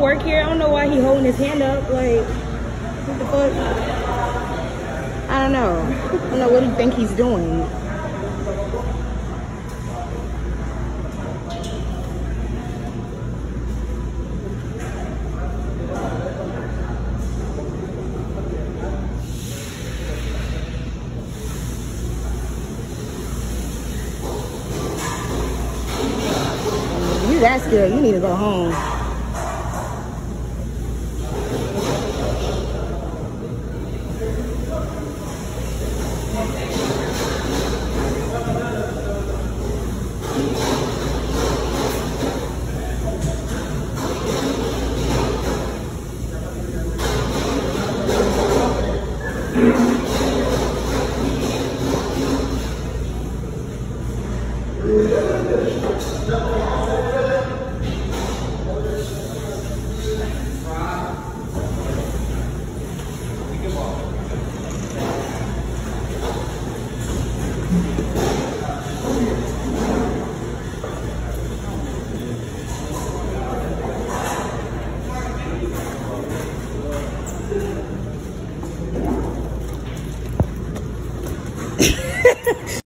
work here. I don't know why he holding his hand up. Like, what the fuck? I don't know. I don't know what he think he's doing. You that scared, you need to go home.